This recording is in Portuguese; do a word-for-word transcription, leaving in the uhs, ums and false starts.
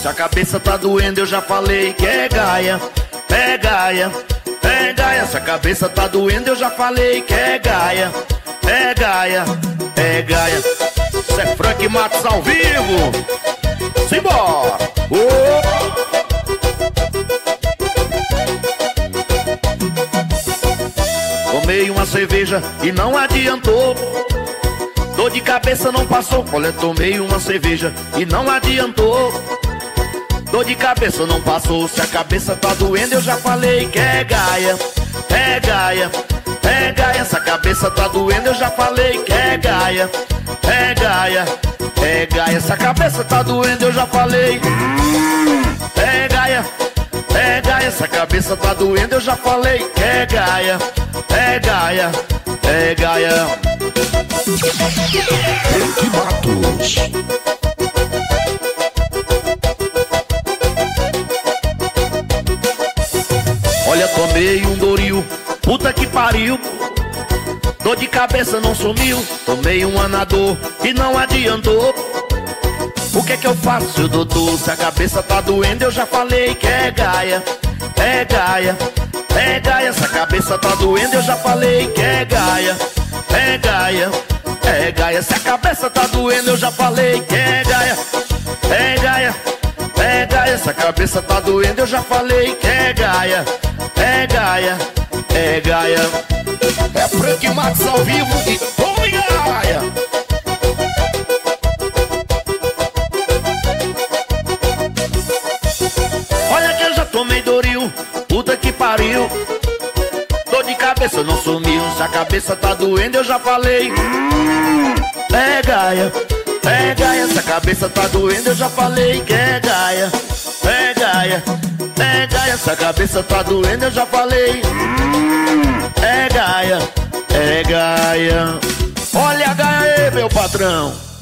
Se a cabeça tá doendo, eu já falei que é gaia. É gaia, é gaia. Se a cabeça tá doendo, eu já falei que é gaia. É gaia, é gaia. Isso é Frank Matos ao vivo. Simbora! Oh! Tomei uma cerveja e não adiantou. Dor de cabeça não passou. Olha, tomei uma cerveja e não adiantou. Dor de cabeça não passou. Se a cabeça tá doendo, eu já falei que é gaia. É gaia, é gaia. Se a cabeça tá doendo, eu já falei que é gaia. É gaia, é gaia. Se a cabeça tá doendo, eu já falei. É gaia, é gaia. Se a cabeça tá doendo, eu já falei que é gaia. É gaia, é gaia. Frank Matos. Olha, tomei um Doril, puta que pariu. Dor de cabeça não sumiu. Tomei um Anador e não adiantou. O que é que eu faço, seu doutor? Se a cabeça tá doendo, eu já falei que é gaia. É gaia, é gaia. Se a cabeça tá doendo, eu já falei que é gaia. É gaia, é gaia. Se a cabeça tá doendo, eu já falei que é gaia. É gaia, é gaia. Se a cabeça tá doendo, eu já falei que é gaia. É gaia, é gaia. É Frank Matos ao vivo e tome gaia. Olha que eu já tomei Doril, puta que pariu. Dor de cabeça não sumiu. Se a cabeça tá doendo, eu já falei. É gaia, é gaia. Se a cabeça tá doendo, eu já falei que é gaia. É gaia, é gaia. Se a cabeça tá doendo, eu já falei. É gaia, é gaia. Olha a gaia aí, meu patrão.